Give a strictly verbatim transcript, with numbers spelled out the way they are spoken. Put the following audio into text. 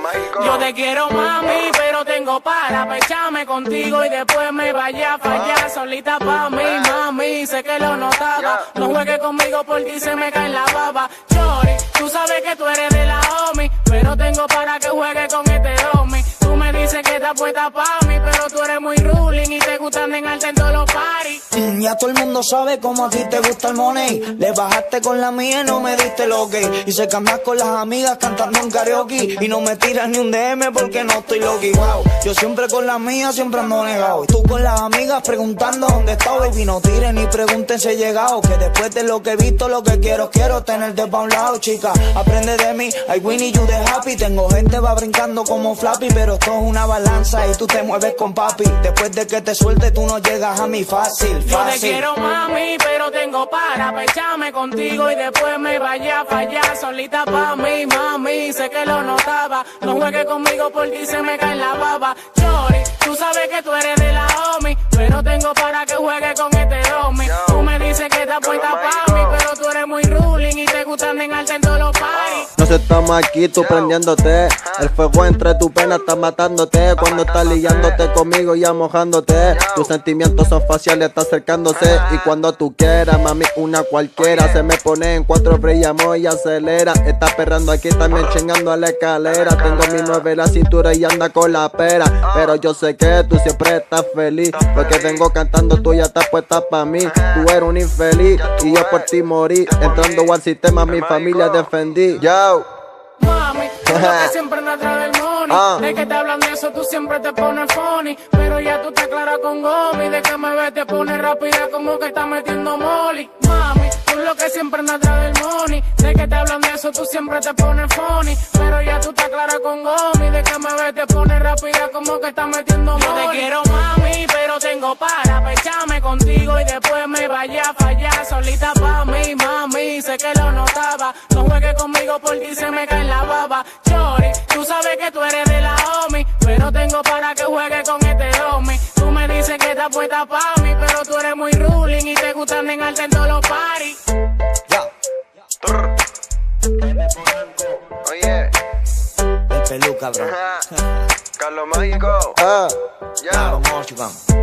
Yo te quiero, mami, pero tengo para pecharme contigo y después me vaya a fallar solita pa' mí, mami. Sé que lo notaba, no juegues conmigo porque se me cae la baba. Chori, tú sabes que tú eres de la homie, pero tengo para que juegue con este homie. Tú me dices que estás puesta pa' mí, pero tú eres muy ruling y te gusta andar en todos los parties. Mm, ya todo el mundo sabe cómo a ti te gusta el money. Le bajaste con la mía y no me diste lo que. Y se cambias con las amigas cantando en karaoke. Y no me tiras ni un D M porque no estoy loqui. Wow, yo siempre con la mía siempre ando negado. Y tú con las amigas preguntando dónde está, baby. No tiren ni pregunten si he llegado. Que después de lo que he visto, lo que quiero, quiero tenerte pa' un lado, chica. Aprende de mí, I win y you the happy. Tengo gente va brincando como Flappy, pero esto es una balanza y tú te mueves con papi. Después de que te suelte, tú no llegas a mí fácil, fácil. Yo te quiero, mami, pero tengo para pecharme contigo y después me vaya a fallar solita pa' mí, mami. Sé que lo notaba, no juegues conmigo porque se me cae la baba. Chori, tú sabes que tú eres de la homie, pero tengo para que juegue con este homie. Tú me dices que estás puesta pa' mí, pero tú eres muy ruling y te gusta andar en todos los parties. Nos estamos aquí, tú prendiéndote. El fuego entre tu pena está matándote. Cuando estás liándote conmigo ya mojándote. Tus sentimientos son faciales, está acercándose. Y cuando tú quieras, mami, una cualquiera. Se me pone en cuatro, brillamos y acelera. Está perrando aquí, también chingando a la escalera. Tengo mi nueve en la cintura y anda con la pera. Pero yo sé que tú siempre estás feliz, porque vengo cantando, tú ya estás puesta pa' mí. Tú eres un infeliz y yo por ti morí. Entrando al sistema, mi familia defendí. Yo Mami, tú lo que siempre andas atrás del money. Ah. De que te hablan de eso, tú siempre te pones funny. Pero ya tú te aclaras con gomi. De que me ves te pones rápida como que estás metiendo molly. Mami, tú lo que siempre andas atrás del money. De que te hablan de eso, tú siempre te pones funny. Pero ya tú te aclaras con gomi. De que me ves te pones rápida como que estás metiendo molly. Yo te quiero, mami, pero tengo para pecharme contigo y después me vaya a fallar solita pa' mí, mami. Sé que lo notaba, no juegues conmigo porque se me cae la baba. Chori, tú sabes que tú eres de la homie, pero tengo para que juegue con este homie. Tú me dices que estás puesta pa' mí, pero tú eres muy ruling y te gusta andar en todos los parties. Ya. Oye, El peluca, bro. Carlos Mágico. ah. Ya. Vamos, chicos.